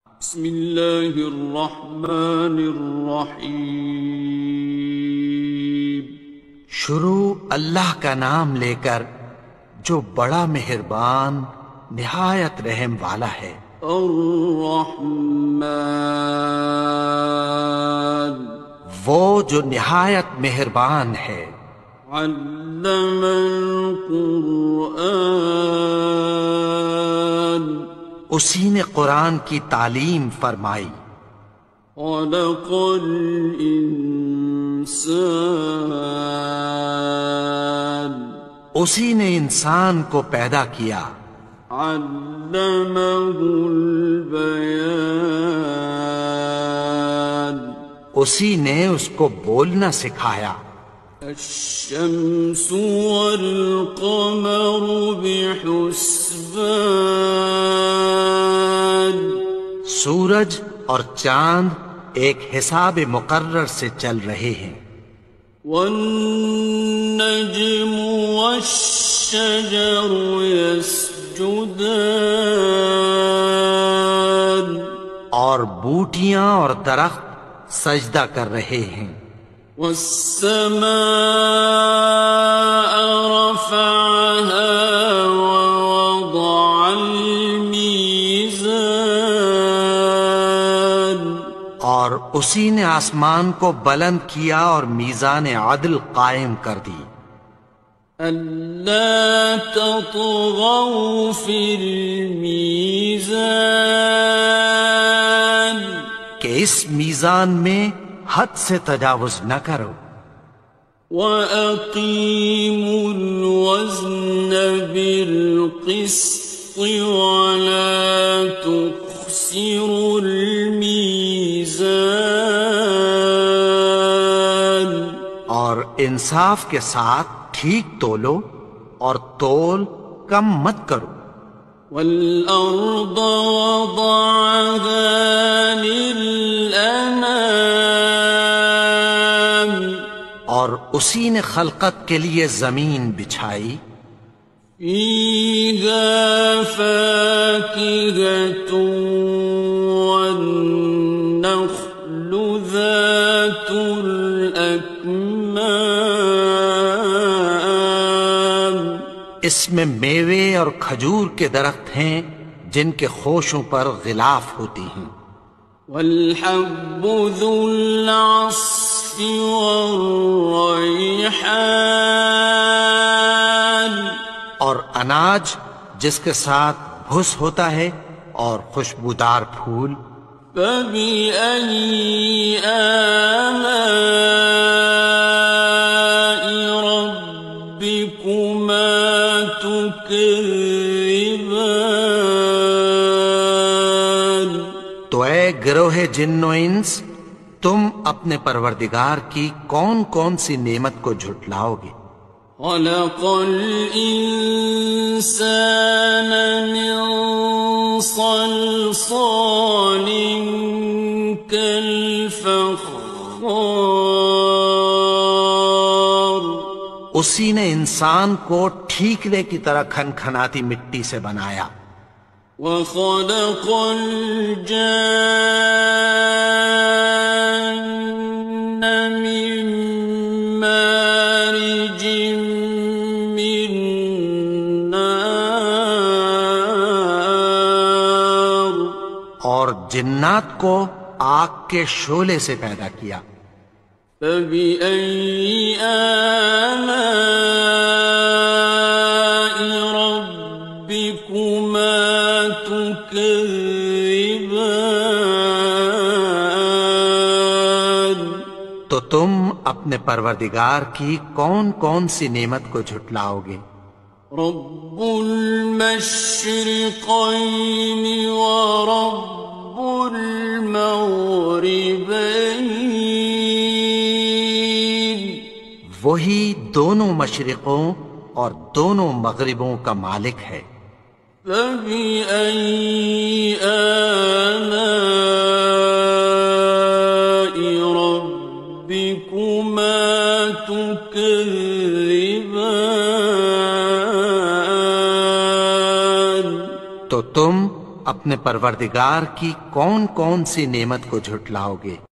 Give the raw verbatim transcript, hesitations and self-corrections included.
بسم اللہ الرحمن الرحیم۔ شروع اللہ کا نام لے کر جو بڑا مہربان نہایت رحم والا ہے۔ الرحمن، وہ جو نہایت مہربان ہے۔ علم القرآن، اسی نے قرآن کی تعلیم فرمائی۔ خلق الانسان، اسی نے انسان کو پیدا کیا۔ علمہ البیان، اسی نے اس کو بولنا سکھایا۔ الشمس والقمر بحسبان، سورج اور چاند ایک حساب مقرر سے چل رہے ہیں۔ والنجم والشجر يسجدان، اور بوٹیاں اور درخت سجدہ کر رہے ہیں۔ والسماء رفعها ووضع الميزان، اور اسی نے آسمان کو بلند کیا اور میزان عدل قائم کر دی۔ ألا تطغوا في الميزان، کہ اس میزان میں حد سے تجاوز نہ کرو۔ وَأَقِيمُوا الْوَزْنَ بِالْقِسْطِ وَلَا تُخْسِرُوا الْمِيزَانَ، اور انصاف کے ساتھ ٹھیک تولو اور تول کم مت کرو۔ وَالْأَرْضَ وَضَعَهَا لِلْأَنَامِ، اور اسی نے خلقت کے لیے زمین بچھائی۔ فِيهَا فَاكِهَةٌ وَالنَّخْلُ ذَاتُ الْأَكْمَامِ، اس میں میوے اور کھجور کے درخت ہیں جن کے خوشوں پر غلاف ہوتی ہیں۔ وَالْحَبُّ ذُو الْعَصْفِ وَالرَّيْحَانِ، اور اناج جس کے ساتھ بھس ہوتا ہے اور خوشبودار پھول۔ فَبِأَيِّ آلَاءِ رَبِّكُمَا تُكَذِّبَانِ، تو اے گروہ جن و انس، تم اپنے پروردگار کی کون کون سی نعمت کو جھٹلاؤ گے؟ خَلَقَ الْإِنسَانَ مِنْ صَلْصَالٍ كَالْفَخَّارِ، اسی نے انسان کو ٹھیکرے کی طرح کھنکھناتی مٹی سے بنایا۔ وَخَلَقَ الْجَانَّ مِن مَّارِجٍ مِّن نَّارٍ، اور جنات کو آگ کے شعلے سے پیدا کیا۔ فَبِأَيِّ آلَاءِ رَبِّكُمَا تُكَذِّبَانِ، تو تم اپنے پروردگار کی کون کون سی نعمت کو جھٹلاؤ گے؟ رب المشرقین ورب المغربین، وہی دونوں مشرقوں اور دونوں مغربوں کا مالک ہے۔ فَبِأَيِّ آلَاءِ رَبِّكُمَا تُكَذِّبَانِ، تو تم اپنے پروردگار کی کون کون سی نعمت کو جھٹلاؤ گے؟